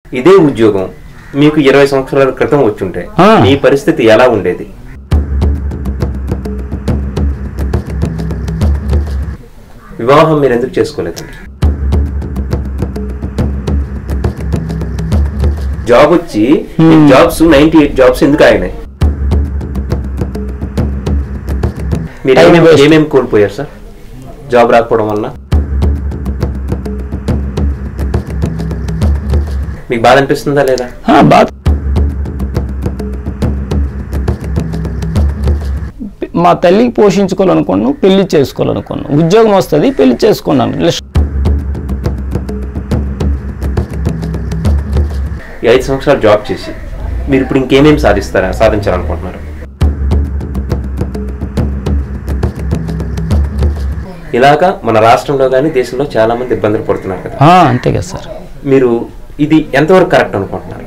ఇదే ఉద్యోగం మీకు 20 సంవత్సరాల క్రితం వచ్చుంటే మీ పరిస్థితి ఎలా ఉండేది? వివాహం మీరు ఎందుకు చేసుకోలేదండి? జాబ్ వచ్చి జాబ్స్ 98 జాబ్స్ ఎందుకు ఆగినాయి? మీరు ఏమేమి కోల్పోయారు సార్ జాబ్ రాకపోవడం వల్ల? మీకు బాధ అనిపిస్తుందా లేదా? బాధ. మా తల్లికి పోషించుకోవాలనుకున్నాను, పెళ్లి చేసుకోవాలనుకున్నాను. ఉద్యోగం వస్తుంది, పెళ్లి చేసుకున్నాను. 5 సంవత్సరాలు జాబ్ చేసి మీరు ఇప్పుడు ఇంకేమేమి సాధించాలనుకుంటున్నారు? ఇలాగా మన రాష్ట్రంలో కానీ దేశంలో చాలా మంది ఇబ్బందులు పడుతున్నారు కదా. అంతే కదా సార్. మీరు ఇది ఎంతవరకు కరెక్ట్ అనుకుంటున్నారు?